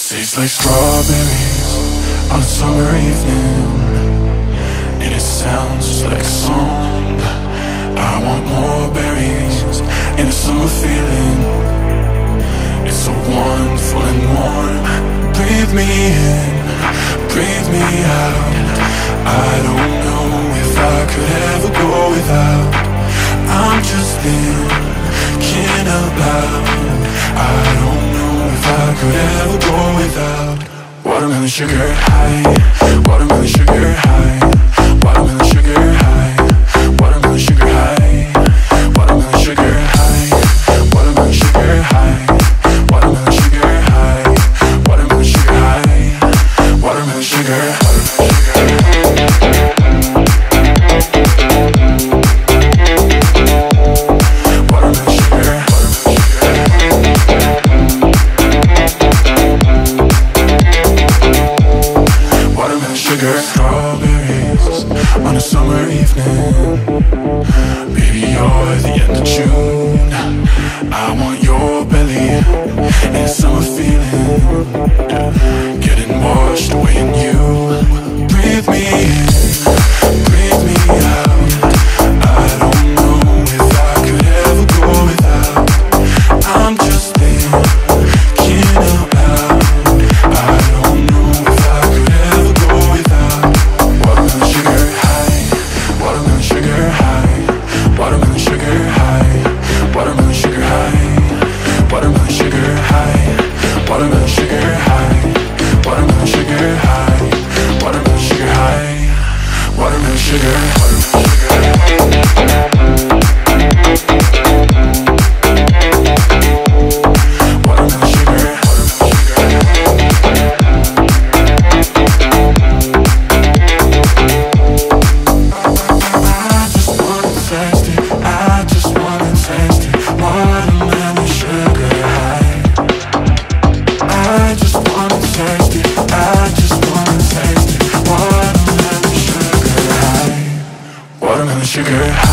Tastes like strawberries on a summer evening, and it sounds just like a song. I want more berries in a summer feeling. It's so wonderful and warm. Breathe me in, breathe me out. I don't know if I could ever go without. I'm just thinking about. I don't know if I could ever go without. Watermelon sugar high, watermelon sugar high, watermelon sugar high, watermelon sugar high, watermelon sugar high, watermelon sugar high, watermelon sugar high, watermelon sugar high, watermelon sugar high. Strawberries on a summer evening. Baby, you're the end of June. I want your belly and a summer feeling, getting washed away in you. Breathe me in, breathe me out. I don't know if I could ever go without. I'm just thinking about. I don't know if I could ever go without. Watermelon sugar high, watermelon sugar high, watermelon sugar high, watermelon sugar high, watermelon sugar high, watermelon sugar high, watermelon sugar high, watermelon sugar high, watermelon sugar, sugar.